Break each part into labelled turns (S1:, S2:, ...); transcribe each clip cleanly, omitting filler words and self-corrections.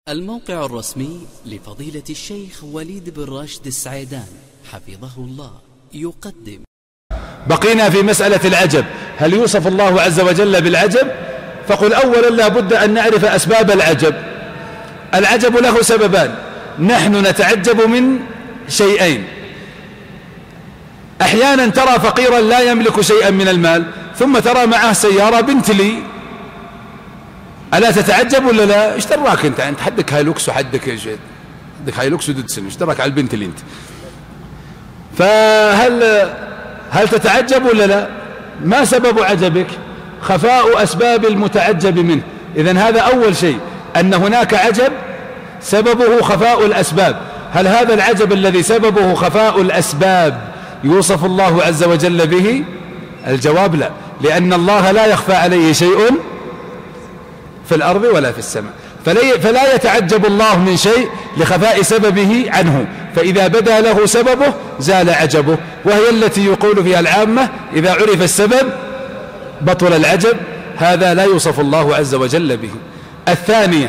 S1: الموقع الرسمي لفضيلة الشيخ وليد بن راشد السعيدان حفظه الله يقدم.
S2: بقينا في مسألة العجب، هل يوصف الله عز وجل بالعجب؟ فقل أولا لا بد أن نعرف أسباب العجب. العجب له سببان، نحن نتعجب من شيئين. أحيانا ترى فقيرا لا يملك شيئا من المال ثم ترى معه سيارة بنتلي، ألا تتعجب ولا لا؟ ايش دراك انت حدك هايلوكس وحدك ايش؟ حدك هايلوكس وددسن، ايش دراك على البنتلي انت؟ هل تتعجب ولا لا؟ ما سبب عجبك؟ خفاء أسباب المتعجب منه. إذن هذا أول شيء، أن هناك عجب سببه خفاء الأسباب. هل هذا العجب الذي سببه خفاء الأسباب يوصف الله عز وجل به؟ الجواب لا، لأن الله لا يخفى عليه شيء في الأرض ولا في السماء، فلا يتعجب الله من شيء لخفاء سببه عنه، فإذا بدا له سببه زال عجبه، وهي التي يقول فيها العامة إذا عرف السبب بطل العجب. هذا لا يوصف الله عز وجل به. الثانية،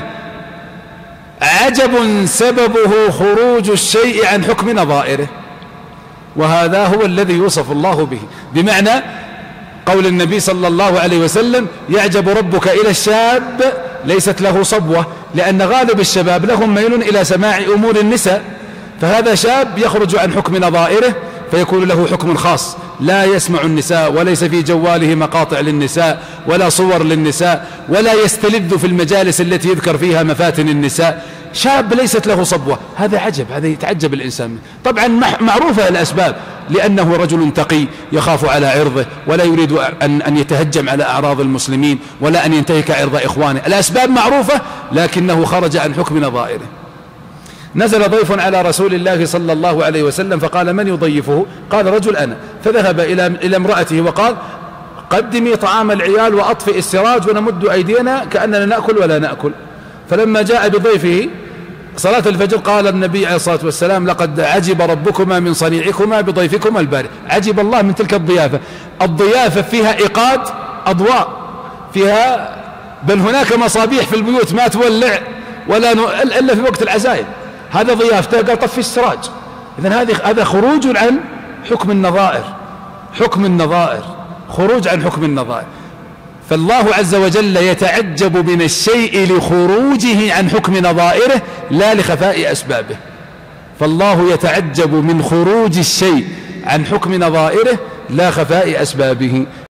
S2: عجب سببه خروج الشيء عن حكم نظائره، وهذا هو الذي يوصف الله به، بمعنى قول النبي صلى الله عليه وسلم: يعجب ربك إلى الشاب ليست له صبوة، لأن غالب الشباب لهم ميل إلى سماع أمور النساء، فهذا شاب يخرج عن حكم نظائره فيكون له حكم خاص، لا يسمع النساء، وليس في جواله مقاطع للنساء ولا صور للنساء، ولا يستلذ في المجالس التي يذكر فيها مفاتن النساء. شاب ليست له صبوة، هذا عجب، هذا يتعجب الإنسان منه. طبعا معروفة الأسباب، لأنه رجل تقي يخاف على عرضه ولا يريد أن يتهجم على أعراض المسلمين ولا أن ينتهك عرض إخوانه، الأسباب معروفة، لكنه خرج عن حكم نظائره. نزل ضيف على رسول الله صلى الله عليه وسلم فقال: من يضيفه؟ قال: رجل أنا. فذهب إلى امرأته وقال: قدمي طعام العيال وأطفئ السراج ونمد أيدينا كأننا نأكل ولا نأكل. فلما جاء بضيفه صلاة الفجر قال النبي عليه الصلاة والسلام: لقد عجب ربكما من صنيعكما بضيفكما البارح. عجب الله من تلك الضيافة. الضيافة فيها إيقاد أضواء، فيها بل هناك مصابيح في البيوت ما تولع ولا إلا في وقت العزائم، هذا ضيافته، قال: طفي السراج. إذن هذا خروج عن حكم النظائر، حكم النظائر، خروج عن حكم النظائر. فالله عز وجل يتعجب من الشيء لخروجه عن حكم نظائره لا لخفاء أسبابه. فالله يتعجب من خروج الشيء عن حكم نظائره لا خفاء أسبابه.